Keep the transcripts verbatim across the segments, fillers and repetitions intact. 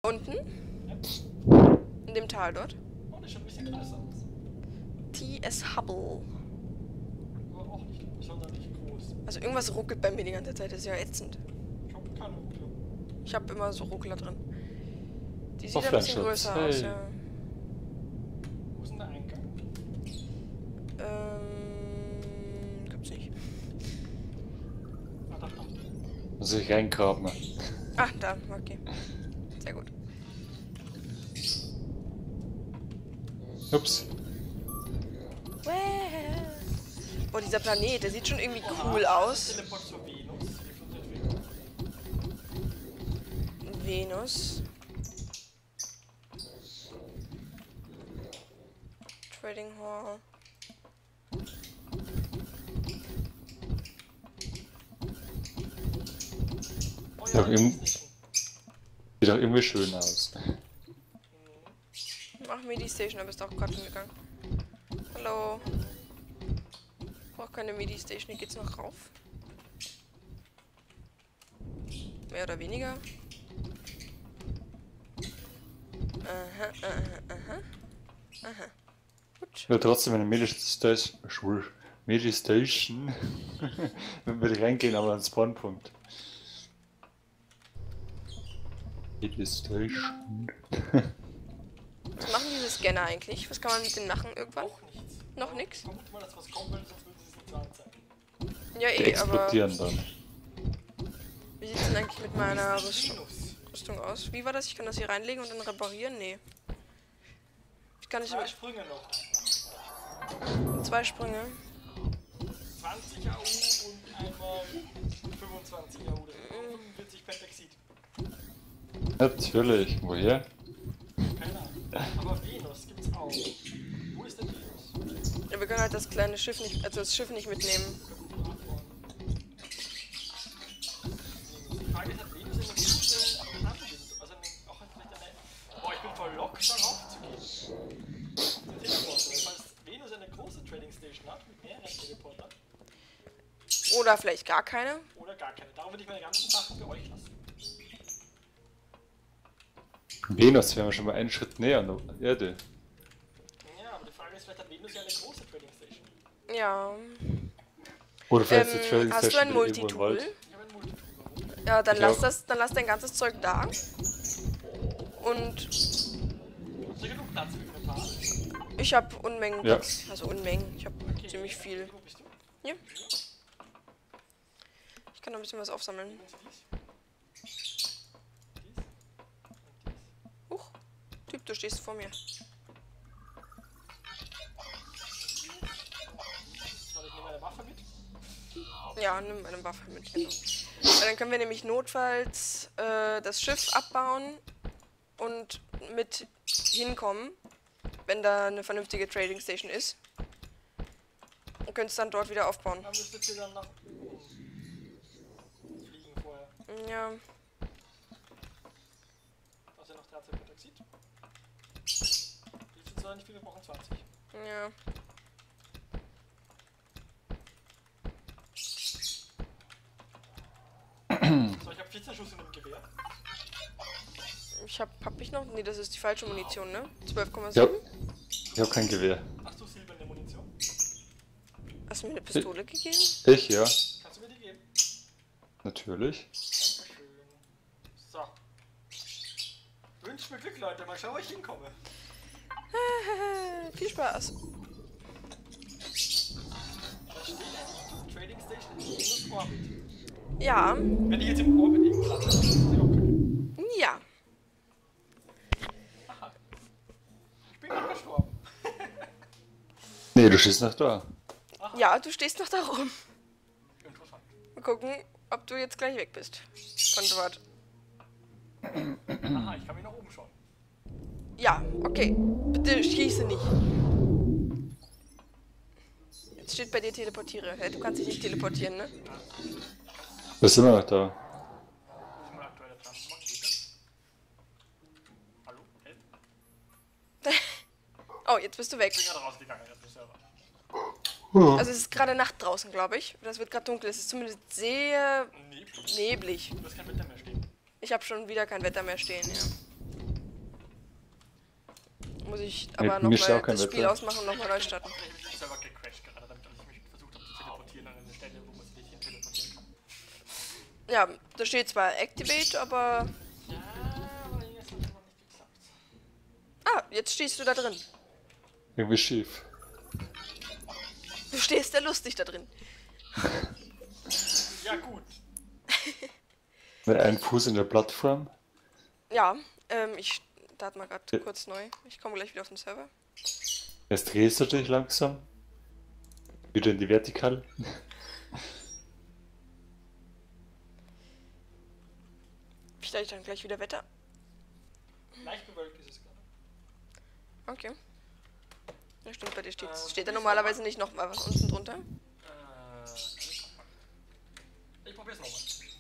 Unten? Ja. In dem Tal dort? Oh, das ist schon ein bisschen größer aus. T S Hubble. Aber auch nicht sonderlich groß. Also irgendwas ruckelt bei mir die ganze Zeit, das ist ja ätzend. Ich habe keine Ruckler. Ich habe immer so Ruckler drin. Die sieht ein Offline bisschen Shots, größer hey. aus, ja. Wo ist denn der Eingang? Ähm. Gibt's nicht. Ah, da, da. Muss ich reingraben. Ah, da, okay. Sehr gut. Ups. Boah, dieser Planet, der sieht schon irgendwie cool aus. Teleport zur Venus. Wie funktioniert Venus? Venus. Trading Hall. Oh Ja, ja, im- das ist nicht. Sieht auch irgendwie schön aus. Mach Medi-Station, aber ist auch gerade hingegangen. Hallo. Brauch keine Medi-Station, hier geht's noch rauf. Mehr oder weniger. Aha, aha, aha. Aha. Gut. Ich will trotzdem eine Medistation. Schwul. Medistation. Wenn wir reingehen, aber an den Spawnpunkt. Medistation. Was machen diese Scanner eigentlich? Was kann man mit denen machen irgendwann? Auch nichts. Noch nix? Vermute mal, dass was kommt, weil sonst würden sie es nicht so anzeigen. Ja, Die eh, aber explodieren dann. wie sieht's denn eigentlich mit meiner Rüstung, Venus. Rüstung aus? Wie war das? Ich kann das hier reinlegen und dann reparieren? Nee. Ich kann nicht Zwei mit Sprünge noch. zwei Sprünge. zwanzig A U und einmal fünfundzwanzig A U. Das sind fünfundvierzig Pentexid. Natürlich. Woher? Keine Ahnung. Aber Venus gibt's auch. Wo ist denn Venus? Ja, wir können halt das kleine Schiff nicht, also das Schiff nicht mitnehmen. Die Frage ist, hat Venus eine gewisse Anbindung? Also eine, auch vielleicht eine... Boah, ich bin voll Lock, darauf zu gehen. Der Teleporter. Das heißt, Venus eine große Trading Station hat mit mehreren Teleportern. Oder vielleicht gar keine. Oder gar keine. Darum würde ich meine ganzen Sachen für euch lassen. Venus wären wir schon mal einen Schritt näher an der Erde. Ja, aber die Frage ist, vielleicht hat Venus ja eine große Trading Station. Ja. Oder vielleicht Ähm, die Trading hast du Station ein irgendwo im Multitool? Wald. Ich habe ein Multitool. Ja, dann Ich lass auch. das, dann lass dein ganzes Zeug da. Und Habt ihr genug Platz für ein paar? ich habe Unmengen, Ja. Platz. Also Unmengen. Ich habe Okay. ziemlich viel. Wo bist du? Hier. Ich kann noch ein bisschen was aufsammeln. Nehmen Sie dies. Dies. Und dies. Huch. Typ, du stehst vor mir. Soll ich nehme eine Waffe mit? Ja, nimm meine Waffe mit. Genau. Weil dann können wir nämlich notfalls äh, das Schiff abbauen und mit hinkommen, wenn da eine vernünftige Trading Station ist. Und können es dann dort wieder aufbauen. Dann müsstet ihr dann nach oben fliegen vorher. Ja, Da ist ja noch dreizehn Pentexid. Die sind zwar nicht viel, wir brauchen zwanzig. ja. So, ich habe vierzehn Schuss in dem Gewehr. Ich hab, hab ich noch? Nee, das ist die falsche Munition, ne? zwölf Komma Ja. sieben. Ich habe kein Gewehr. Hast du silberne Munition? Hast du mir eine Pistole gegeben? Ich, ja. Kannst du mir die geben? Natürlich. Dankeschön. So. Wünscht mir Glück, Leute. Mal schauen, wo ich hinkomme. Viel Spaß. Da steht eigentlich Trading Station in Venus Orbit. Ja, Wenn ich jetzt im Orbit eben klatsche, dann ist das ja auch geil. ja. Aha. Ich bin gerade gestorben. Nee, du stehst noch da. Ja, du stehst noch da rum. Interessant. Mal gucken, ob du jetzt gleich weg bist. Von dort. Aha, ich kann mich nach oben schauen. Ja, okay. Bitte schieße nicht. Jetzt steht bei dir teleportiere. Hä, du kannst dich nicht teleportieren, ne? Wir sind immer noch da. Das ist mein aktueller Transmarkt. Geht das? Hallo? Help? Oh, jetzt bist du weg. Ich bin gerade rausgegangen aus dem Server. Also es ist gerade Nacht draußen, glaube ich. Das wird gerade dunkel. Es ist zumindest sehr Neblig. neblig. Du hast kein Wetter mehr stehen. Ich habe schon wieder kein Wetter mehr stehen, ja. Muss ich Nee, aber für mich ist nochmal auch kein das Spiel Wetter. ausmachen und nochmal neu starten. Ich bin den Server gecrashed gerade, damit ich mich versucht habe zu teleportieren an eine Stelle, wo man sich nicht hin teleportieren kann. Ja, da steht zwar Activate, aber... Ja, aber hier ist es noch nicht geklappt. Ah, jetzt stehst du da drin. Irgendwie schief. Du stehst ja lustig da drin. Ja, gut. Mit einem Fuß in der Plattform. Ja, ähm, ich starte mal gerade Ja. kurz neu. Ich komme gleich wieder auf den Server. Jetzt drehst du dich langsam. Wieder in die Vertikale. Vielleicht dann gleich wieder Wetter. Leicht bewölkt ist es gerade. Okay. Ja, stimmt, bei dir steht Ähm, Steht da probier's normalerweise nochmal. nicht noch mal was unten drunter? Äh, ich probier's nochmal.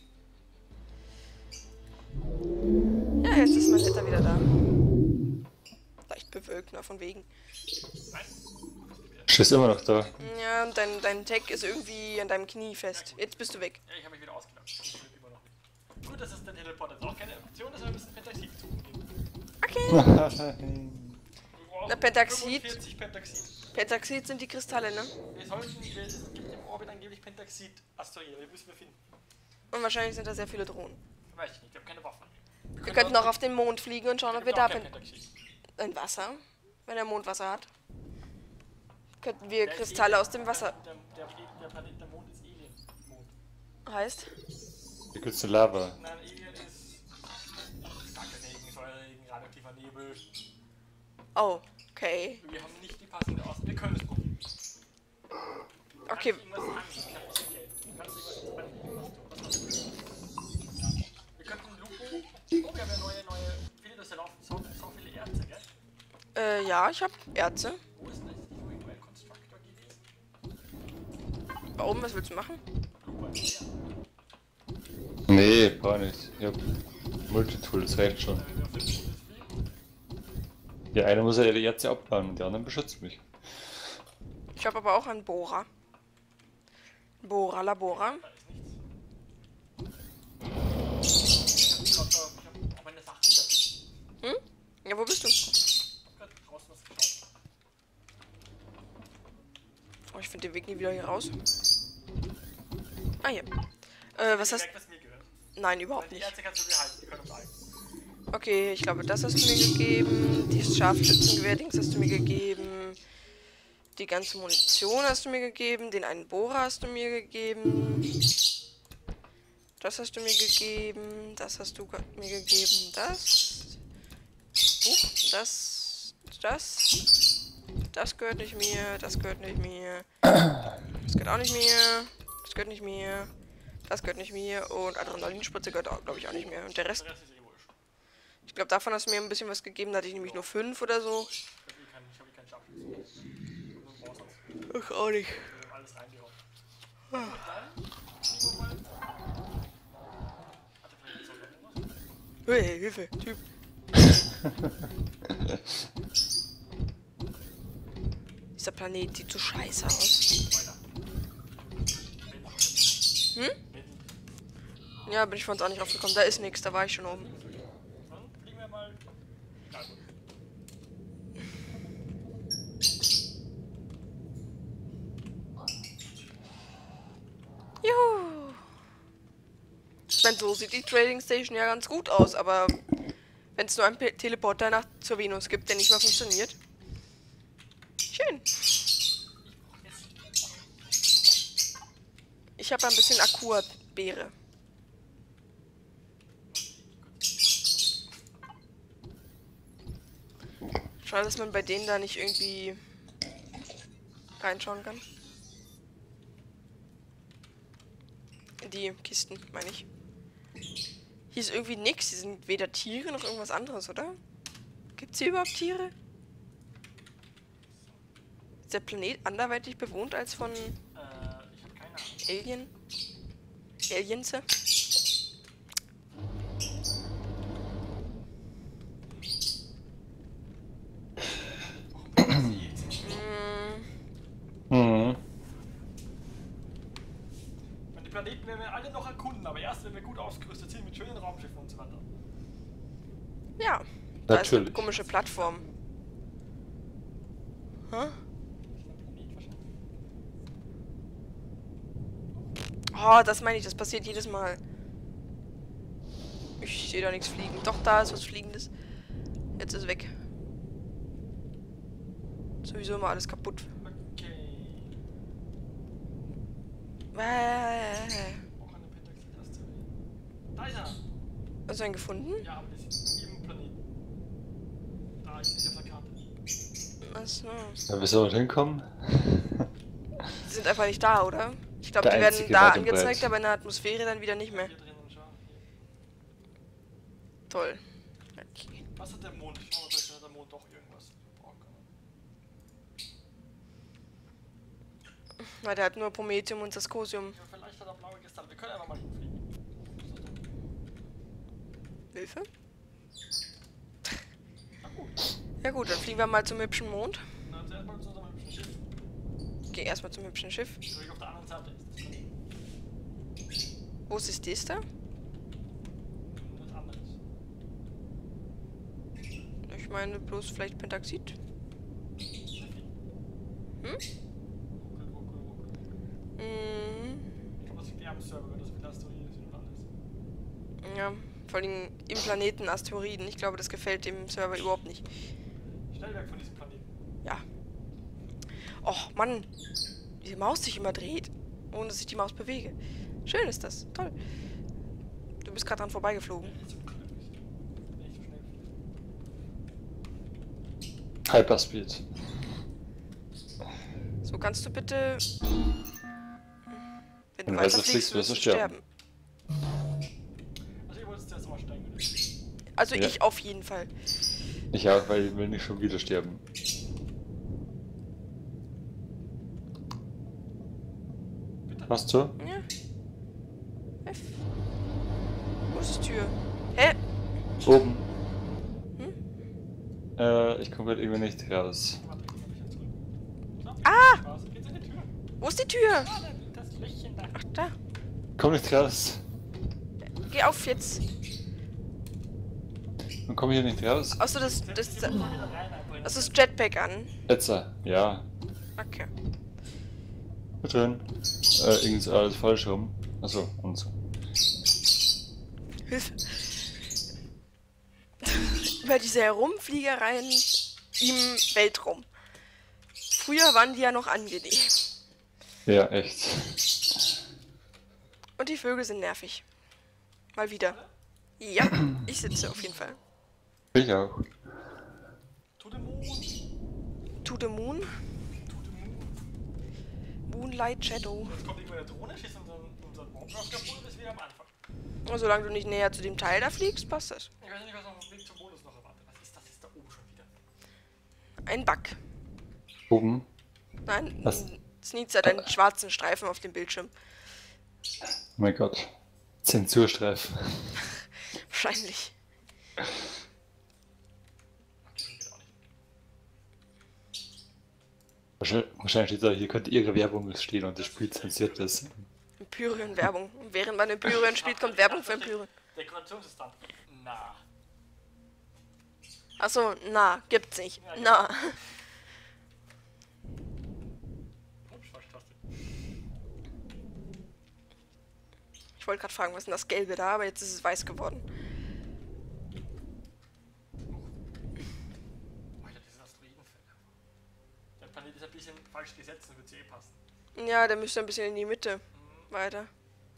Ja, jetzt ist mein Wetter wieder da. Leicht bewölkt, na, von wegen. Nein? Ist immer noch da. Ja, und dein, dein Tag ist irgendwie an deinem Knie fest. Jetzt bist du weg. Ja, ich habe mich wieder ausgelaugt. Ich bin immer noch nicht. Gut, dass es der Teleport jetzt auch keine Option ist, aber wir müssen Pentaxid zugeben. Okay. Wir brauchen Na, Pentaxid. fünfundvierzig Pentaxid. Pentaxid sind die Kristalle, ne? Wir sollten, wir, es gibt im Orbit angeblich Pentaxid-Asteroide, die müssen wir finden. Und wahrscheinlich sind da sehr viele Drohnen. Weiß ich nicht, ich habe keine Waffen. Wir könnten auch auf den Mond fliegen und schauen, ob wir da kein Pen Pentaxid. ein Wasser, wenn der Mond Wasser hat. Könnten wir Der ist Kristalle Alien. aus dem Wasser. Der, der, der, der Planet, der Mond ist Alien. Mond. Heißt? Hier gibt's eine Lava. Nein, Alien ist starker Regen, Säureregen, radioaktiver Nebel. Oh, okay. Wir haben nicht die passende Aus. Wir können es probieren. Okay, Kannst du irgendwas anbieten? Kannst du irgendwas anbieten? Was hast du? Wir könnten Lupo. Oh, wir haben ja neue, neue. Viele, das ja laufen so, so viele Erze, gell? äh, ja, ich hab Erze. Wo ist denn jetzt die Dual Constructor gewesen? Warum? Was willst du machen? Lupo ist leer. Nee, gar nicht. Ich hab Multitool, das reicht schon. Wenn wir auf dem Mond fliegen. Ja, einer muss ja die Erze abbauen und der andere beschützt mich. Ich habe aber auch einen Bohrer. Bohrer, Labora. Da ist nichts. Ich hab lauter, ich hab auch meine Sachen da. Hm? Ja, wo bist du? Ich hab grad draußen was geschaut. Oh, ich finde den Weg nie wieder hier raus. Ah, hier. Äh, was hast... Merkt, was mir gehört. Nein, Weil überhaupt die nicht. Erze kannst du behalten, die können uns halten. Okay, ich glaube, das hast du mir gegeben. Dieses Scharfschützengewehr-Dings hast du mir gegeben. Die ganze Munition hast du mir gegeben. Den einen Bohrer hast du mir gegeben. Das hast du mir gegeben. Das hast du ge- mir gegeben. Das. Uh, das. Das. Das gehört nicht mir. Das gehört nicht mir. Das gehört auch nicht mir. Das gehört nicht mir. Das gehört nicht mir. Und Adrenalinspritze gehört auch, glaube ich, auch nicht mehr. Und der Rest. Der Rest ist eh wurscht. Ich glaube, davon hast du mir ein bisschen was gegeben. Da hatte ich nämlich nur fünf oder so. Ich hab eh keinen, ich hab eh keinen Scharfschützen. Nur einen Bausatz. Ich auch nicht. Wir haben alles reingehauen. Gut, dann fliegen wir mal. Hat der vielleicht jetzt noch irgendwas? Hey, Hilfe, Typ. Dieser Planet sieht so scheiße aus. Weiter. Hm? Ja, bin ich von uns auch nicht raufgekommen. Da ist nichts, da war ich schon oben. Dann fliegen wir mal. Ja, gut. Juhu. Ich meine, so sieht die Trading Station ja ganz gut aus, aber wenn es nur einen Pe- Teleporter nach zur Venus gibt, der nicht mehr funktioniert. Schön. Ich habe ein bisschen Aqua-Beere. Schade, dass man bei denen da nicht irgendwie reinschauen kann. In die Kisten, meine ich. Hier ist irgendwie nix. Hier sind weder Tiere noch irgendwas anderes, oder? Gibt's hier überhaupt Tiere? Ist der Planet anderweitig bewohnt als von Äh, ich hab keine Ahnung. Alien? Aliens? Mhm. Und die Planeten werden wir alle noch erkunden, aber erst wenn wir gut ausgerüstet sind mit schönen Raumschiffen und so weiter. Ja. Da ist eine Natürlich. komische Plattform. Hä? Planet wahrscheinlich. Oh, das meine ich, das passiert jedes Mal. Ich sehe da nichts fliegen. Doch, da ist was Fliegendes. Jetzt ist es weg. Sowieso immer alles kaputt. Okay. Äh, Auch eine Pentaxid-Asteroid. Da ist er! Hast du einen gefunden? Ja, aber das ist im Planeten. Da ist sie auf der Karte. Achso. Ja, wie soll man hinkommen? Die sind einfach nicht da, oder? Ich glaube, Der die werden einzige da weit und breit. angezeigt, aber in der Atmosphäre dann wieder nicht mehr. Hier drinnen, schau. Toll. Okay. Was hat der Mond? Schauen wir mal, vielleicht hat der Mond doch irgendwas. Oh, Weil der hat nur Promethium und Saskosium. ja, vielleicht hat er blaue Kristalle. Wir können einfach mal hinfliegen. Hilfe? Na gut. Ja gut, dann fliegen wir mal zum hübschen Mond. Na, zuerst mal zu unserem hübschen Schiff. Geh erstmal zum hübschen Schiff. Zurück auf der anderen Seite ist das Planet. Wo ist das da? Was anderes. Ich meine bloß vielleicht Pentaxid. Hm? Ruckel, ruckel, ruckel. Mhm. Aber es liegt am Server, wenn das mit Asteroiden sind und alles. Ja, vor allem im Planeten Asteroiden. Ich glaube, das gefällt dem Server überhaupt nicht. Stellwerk von diesem Planeten. Ja. Och, Mann. Diese Maus sich immer dreht, ohne dass ich die Maus bewege. Schön ist das. Toll. Du bist gerade dran vorbeigeflogen. Nicht so glücklich. Nicht so schnell fliegen. Hyperspeed. So, kannst du bitte... Wenn du Wenn du weiter weiter fliegst, fliegst, wirst du wirst du sterben. Also ich wollte es zuerst aussteigen. Also Ja. ich auf jeden Fall. Ich auch, weil ich will nicht schon wieder sterben. Was du? Ja. F. Wo ist die Tür? Hä? Oben. Hm? Äh, ich komme gerade irgendwie nicht raus. Warte, ich komm ein bisschen zurück. So, Ah! Spaß. Geht's in die Tür? Wo ist die Tür? Ah, da, das Lichtchen da. Ach, da. Komm nicht raus. Geh auf jetzt. Dann komme ich hier nicht raus. Achso, das, das, Ich muss mal wieder rein einbringen. das ist Jetpack an. Jetzt, äh, ja. Okay. Mit drin. Äh, irgendwas alles falsch rum. Achso, und so. Hilfe. Über diese Herumfliegereien im Weltraum. Früher waren die ja noch angenehm. Ja, echt. Und die Vögel sind nervig. Mal wieder. Ja, ich sitze auf jeden Fall. Ich auch. To the moon. To the moon. To the moon. Moonlight Shadow. Jetzt kommt irgendwo eine Drohne, schießt unseren, unseren Warcraft kaputt, bis wir am Anfang. Und solange du nicht näher zu dem Teil da fliegst, passt das. Ich weiß nicht, was auf dem Weg zum Bonus noch erwartet. Was ist das jetzt da oben schon wieder? Ein Bug. Oben. Nein, Was? Sneeze hat einen schwarzen Streifen auf dem Bildschirm. Oh mein Gott. Zensurstreifen. Wahrscheinlich. Okay, geht auch nicht. Wahrscheinlich wahrscheinlich steht da, hier könnte ihre Werbung stehen und das Spiel zensiert ist. Empyrean-Werbung. Und während man Empyrean spielt, kommt Werbung für Empyrean. Dekorationssystem. Na. Achso, na, gibt's nicht. Ja, Na. Ups, falsche Taste. Ich wollte gerade fragen, was ist denn das Gelbe da, aber jetzt ist es weiß geworden. Oh, ja, dieses Asteroidenfeld. Der Planet ist ein bisschen falsch gesetzt, das wird zu eh passen. Ja, der müsste ein bisschen in die Mitte. Weiter.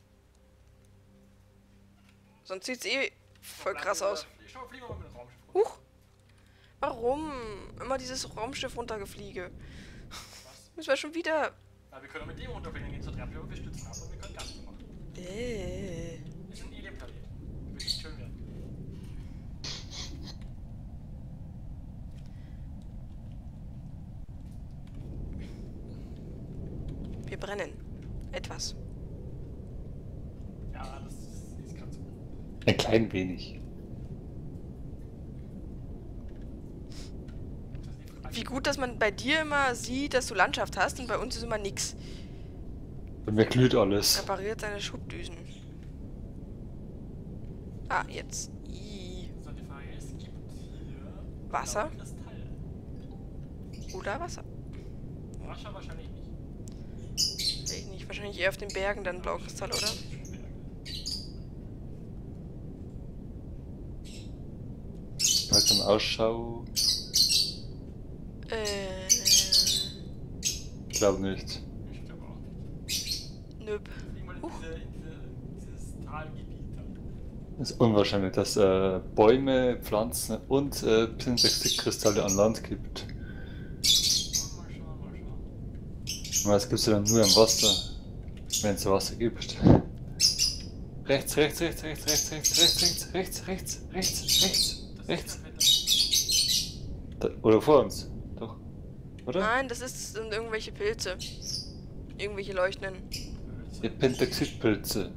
Sonst sieht's eh voll krass aus. Schau mal, fliegen wir mal mit dem Raumschiff. Huch. Warum? Immer dieses Raumschiff runtergefliege. Was? Müssen wir schon wieder... Na, wir können auch mit dem runterfliegen, dann geht's zur Treppe und wir stützen ab und wir können Gas machen. Äh. Wir sind eh dem Planet. Wird nicht schön werden. Wir brennen. Etwas. Ja, das ist, ist gerade so. Ein klein wenig. Das ist Wie gut, dass man bei dir immer sieht, dass du Landschaft hast und bei uns ist immer nix. Bei mir glüht alles. Repariert seine Schubdüsen. Ah, jetzt. I. So, die Frage ist, gibt hier Wasser? blaue Kristalle? Oder Wasser. Warschau wahrscheinlich nicht. Weiß ich nicht. Wahrscheinlich eher auf den Bergen dann Blaukristall, oder? Halt im Ausschau. Äh. Ich glaube nicht. Ich glaube auch nicht. Nöp. Fliegen wir in, Huch. diese, in diese, dieses Talgebiet dann. Es ist unwahrscheinlich, dass äh, Bäume, Pflanzen und äh, Pentaxidkristalle an Land gibt. Mal schauen, mal schauen. Aber das gibt es ja dann nur im Wasser, wenn es Wasser gibt. Rechts, rechts, rechts, rechts, rechts, rechts, rechts, rechts, rechts, rechts, rechts, rechts, Das rechts. ist kein Pentaxid. Da, oder vor uns. Doch. Oder? Nein, das ist, sind irgendwelche Pilze. Irgendwelche leuchtenden Die Pentaxidpilze.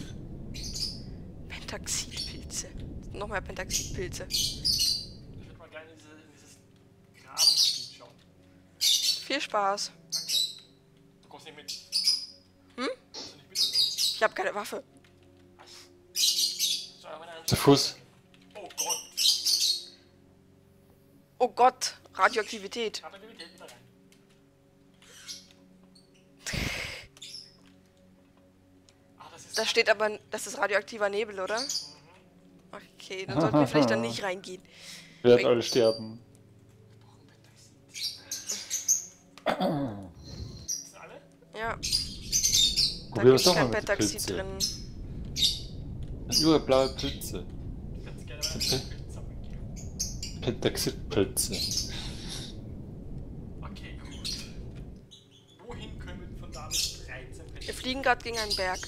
Pentaxidpilze. Nochmal Pentaxidpilze. Ich würde mal gerne in, diese, in dieses Grabengebiet schauen. Viel Spaß. Danke. Du kommst nicht mit. Hm? Kommst du nicht mit oder nicht? Ich habe keine Waffe. So, aber dann- Zu Fuß. Oh Gott. Oh Gott, Radioaktivität. Radioaktivität wieder rein. Ah, das ist. Da steht aber, das ist radioaktiver Nebel, oder? Okay, dann sollten wir vielleicht dann nicht reingehen. Wir werden alle sterben. Sind alle? Ja, da Probier gibt es doch mal kein mit den Pentaxid Pilzen. drin. Nur blaue Pilze. Du kannst gerne mal einen Bild sammeln gehen. Pentaxidpilze. Okay, gut. Wohin können wir von da bis dreizehn Wir Pentaxid? fliegen gerade gegen einen Berg.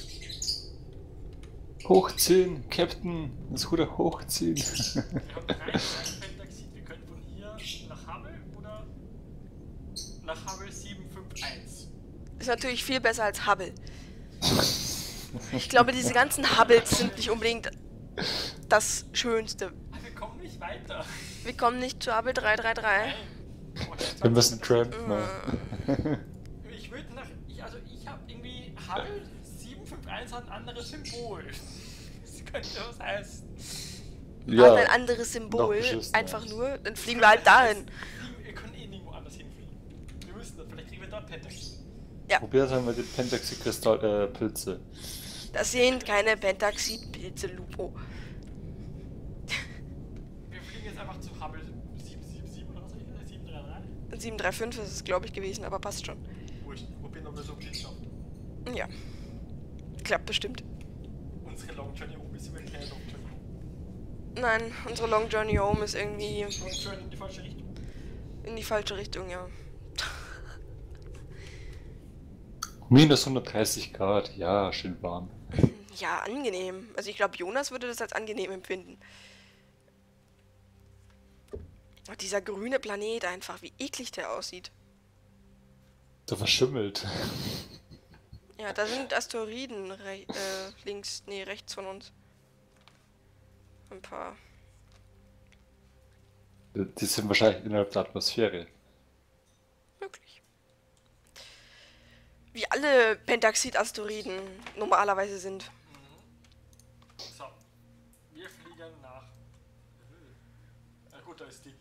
Hochziehen, Captain. Das Ruder hochziehen. Wir haben dreizehn Pentaxid. Wir können von hier nach Hubble oder nach Hubble sieben fünf eins. Ist natürlich viel besser als Hubble. Ich glaube, diese ganzen Hubbles sind nicht unbedingt das Schönste. Ah, wir kommen nicht weiter. Wir kommen nicht zu Hubble drei drei drei. Nein. Oh, ich hab Wir müssen zwanzig trampen. Äh, Ich würde nach. Ich, also ich habe irgendwie. Hubble sieben fünf eins hat ein anderes Symbol. Das könnte was heißen. Hat ein anderes noch Symbol. beschissener. Einfach nur, dann fliegen wir halt dahin. Fliegen- Wir können eh nirgendwo anders hinfliegen. Wir müssen das, vielleicht kriegen wir dort Pentaxid. Probier es einmal mit den Pentaxidkristall-Pilze. Das sind keine Pentaxidpilze, Lupo. Wir fliegen jetzt einfach zu Hubble sieben sieben sieben oder was soll ich sagen? sieben drei drei? sieben drei fünf ist es, glaube ich, gewesen, aber passt schon. Wurscht, probieren, ob wir so blind schaffen. Ja. Klappt bestimmt. Unsere Long Journey Home ist immer keine Long Journey Home. Nein, unsere Long Journey Home ist irgendwie Long Journey in die falsche Richtung. in die falsche Richtung, ja. Minus hundertdreißig Grad, ja, schön warm. Ja, angenehm. Also ich glaube, Jonas würde das als angenehm empfinden. Und dieser grüne Planet einfach, wie eklig der aussieht. So verschimmelt. Ja, da sind Asteroiden re äh, links, nee, rechts von uns. Ein paar. Die sind wahrscheinlich innerhalb der Atmosphäre. Möglich. Wie alle Pentaxid-Asteroiden normalerweise sind. So. Wir fliegen nach. Na gut, da ist die.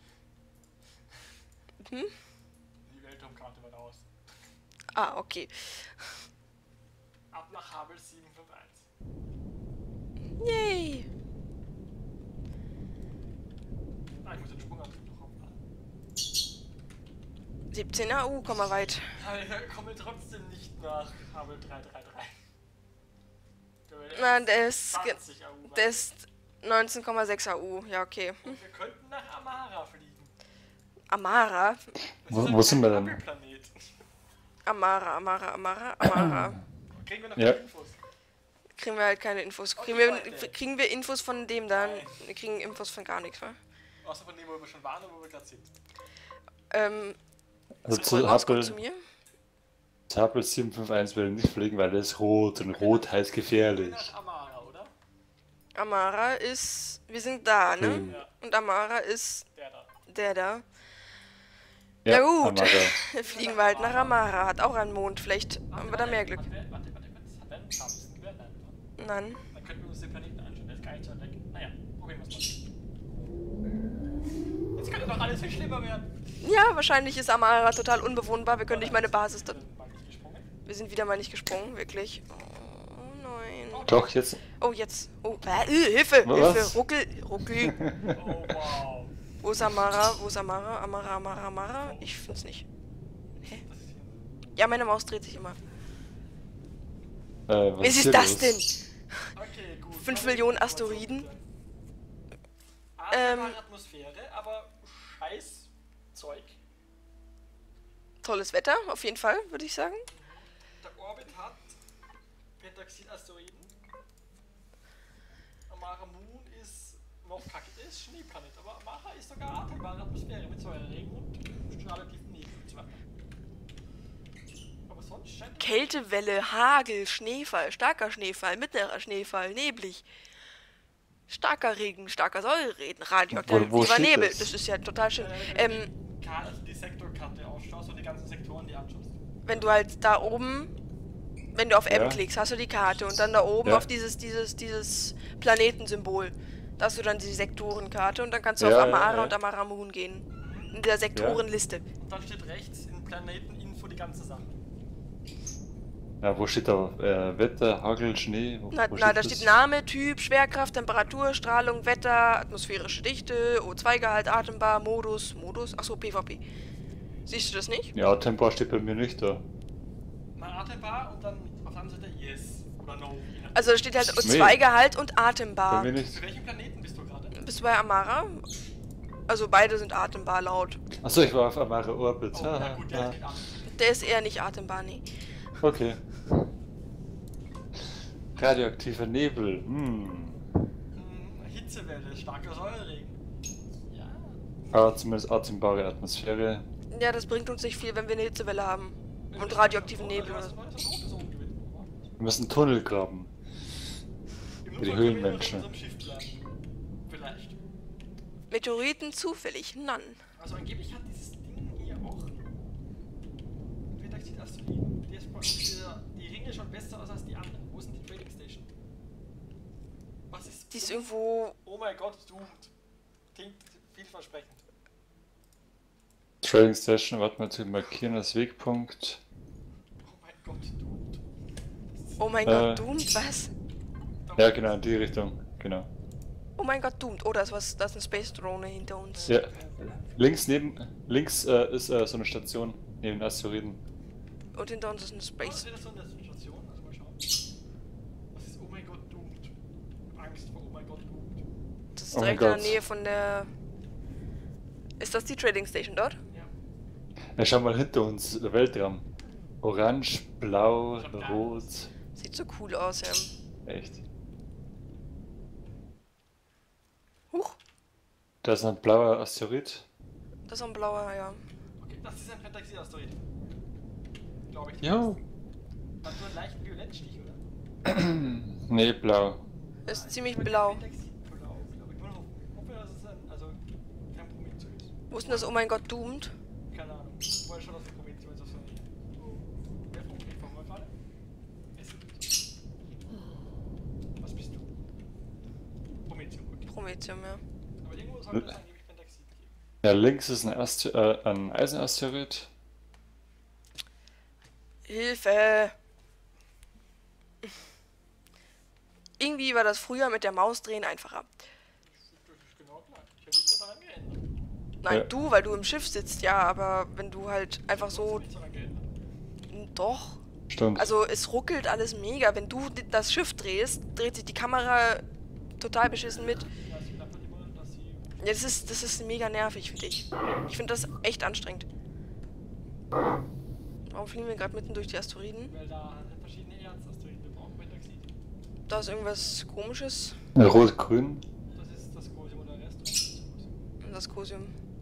Hm? Die Weltraumkarte war raus. Ah, okay. Ab nach Hubble sieben fünf eins. Yay! Ah, ich muss den Sprungantrieb noch aufladen. siebzehn A U, komm mal weit. Aber ich komme trotzdem nicht nach Hubble drei drei drei. Na, der ist, zwanzig A U. der ist neunzehn Komma sechs A U. Ja, okay. Und wir könnten nach Amara fliegen. Amara. Das Wo- ist wo ein sind wir denn? Hubble-Planet. Amara, Amara, Amara, Amara. Kriegen wir noch Ja. keine Infos? Kriegen wir halt keine Infos. Kriegen Okay, wir, Leute. kriegen wir Infos von dem dann? Nein. Wir kriegen Infos von gar nichts, wa? Außer von dem, wo wir schon waren und wo wir gerade sind. Ähm, Also Moskau, zu Moskau Hubble, zu mir? zu Hubble sieben fünf eins will nicht fliegen, weil das ist rot und rot heißt Wir gefährlich. nach Amara, oder? Amara ist... Wir sind da, ne? Hm. Ja, Und Amara ist der da. der da. Ja, gut. Amara. Fliegen wir halt nach Amara. Hat auch einen Mond. Vielleicht haben wir da mehr Glück. Warte, warte, warte, kurz. Hat der einen scharfsten Gewehr? Nein, oder? Nein. Dann könnten wir uns den Planeten anschauen. Der ist gar nicht so weg. Naja, probieren wir es mal. Jetzt könnte doch alles viel schlimmer werden. Ja, wahrscheinlich ist Amara total unbewohnbar. Wir können nicht meine Basis dort. Mal nicht gesprungen. Wir sind wieder mal nicht gesprungen, wirklich. Oh nein. Doch, jetzt. Oh, jetzt. Oh, äh, äh, Hilfe, Was? Hilfe. Ruckel, ruckel. Oh wow. Wo ist Amara? Wo ist Amara? Amara, Amara, Amara? Ich find's nicht. Hä? Das ist hier. Ja, meine Maus dreht sich immer. Äh, Was ist hier das los? denn? Okay, gut. Fünf Millionen Asteroiden. Ähm. Ähm. Atmosphäre, aber scheiß Zeug. Tolles Wetter, auf jeden Fall, würde ich sagen. Der Orbit hat Pentaxid-Asteroiden. Amara Moon ist noch kacke, ist Schneeplanet, aber Amara ist sogar atembare Atmosphäre mit Säureregen und radioaktiven Nebel und so weiter. Aber sonst scheint es Kältewelle, Hagel, Schneefall, starker Schneefall, mittlerer Schneefall, neblig. Starker Regen, starker Säureregen, Wo- wo radioaktiver steht Nebel. das? Das ist ja total schön. Äh, Ähm, die, Ka- also die Sektorkarte ausschaust und die ganzen Sektoren, die anschaust. wenn du halt da oben, wenn du auf M Ja. klickst, hast du die Karte und dann da oben Ja. auf dieses, dieses, dieses Planetensymbol. Da hast du dann die Sektorenkarte und dann kannst du Ja, auf ja, Amara ja. und Amara Moon gehen. In der Sektorenliste. Und dann steht rechts in Planeteninfo die ganze Sache. Ja, wo steht da äh, Wetter, Hagel, Schnee? Wo, Na, wo na, da das? steht Name, Typ, Schwerkraft, Temperatur, Strahlung, Wetter, atmosphärische Dichte, O zwei Gehalt, Atembar, Modus, Modus, achso, PvP. Siehst du das nicht? Ja, Tempo steht bei mir nicht da. Na, atembar und dann auf der anderen Seite Yes oder No. je nachdem. Also da steht halt O Nee. zwei Gehalt und Bei Atembar. mir nicht. Zu welchem Planeten bist du gerade? Bist du bei Amara? Also beide sind atembar laut. Achso, ich war auf Amara Orbit. Oh, na gut, der Ah, ist nicht an. Der ist eher nicht atembar, nee. okay. Radioaktiver Nebel. Hm. Hm, Hitzewelle, starker Säureregen. Ja. Aber zumindest atembare Atmosphäre. Ja, das bringt uns nicht viel, wenn wir eine Hitzewelle haben. Wenn Und du- radioaktiven also, Nebel. was- Oder so. was- was- was- was- was- Wir müssen einen Tunnel graben. Im Für die Notfall können wir Höhlenmenschen. noch in unserem Schiff bleiben. Vielleicht. Meteoriten zufällig, none. Also angeblich hat dieses Ding hier auch Pentaxid-Asteroiden. Die, ist- die, die Ringe schon besser aus als die anderen. Wo ist denn die Trading Station? Was ist... Die ist irgendwo. Oh mein Gott, Doomed. Klingt vielversprechend. Trading Station, warte mal zu markieren als Wegpunkt. Oh mein Gott, Doomed. Oh mein Äh. Gott, Doomed, was? Ja, genau, in die Richtung. Genau. Oh mein Gott, Doomed. Oh, da ist was, da ist eine Space Drone hinter uns. Ja. Links neben. Links äh, ist äh, so eine Station neben den Asteroiden. Und hinter uns ist eine Was Space. ist das so in der Station? Also mal schauen. Was ist Oh mein Gott, Doomed? Ich hab Angst vor Oh mein Gott, Doomed. Das ist Oh mein direkt in der Gott. Nähe von der. Ist das die Trading Station dort? Ja. Ja, schau mal hinter uns, der Weltraum. Orange, blau, Schon da. rot. Sieht so cool aus, ja. Echt. Huch, Da ist ein blauer Asteroid. das ist ein blauer, ja. Okay, das ist ein Pentaxid-Asteroid. Glaube ich. Jo. Hat so einen leichten Violettstich, oder? Nee, blau. Ist ziemlich blau. Pentaxid-Blau, glaube ich. Ich hoffe, dass es ein, also kein Prometheus ist. Wo ist denn das Oh mein Gott, Doomed? Keine Ahnung. Ich wollte schon, dass ein Prometheus auf so eine... Oh. Wer von mir von mir gerade? Es ist Was bist du? Prometheus, okay. Prometheum, ja. Aber irgendwo sollte es angeblich Pentaxid geben. Ja, links ist ein, Aster äh, ein Eisenasteroid. Hilfe! Irgendwie war das früher mit der Maus drehen einfacher. Das ist genau klar. Ich habe nichts daran geändert. Nein, Ja. du, weil du im Schiff sitzt, ja, aber wenn du halt einfach Ich so. habe nichts daran geändert. Doch. Stimmt. Also es ruckelt alles mega. Wenn du d- das Schiff drehst, dreht sich die Kamera total beschissen mit. Ja, es wird einfach immer, dass sie... Ja, das ist, das ist mega nervig, finde ich. Ich finde das echt anstrengend. Warum fliegen wir gerade mitten durch die Asteroiden? Weil da sind verschiedene Erzasteroiden. Wir brauchen Pentaxid. Da ist irgendwas Komisches. Rot-grün. Das ist das Kosium oder Rest. Das Cosium.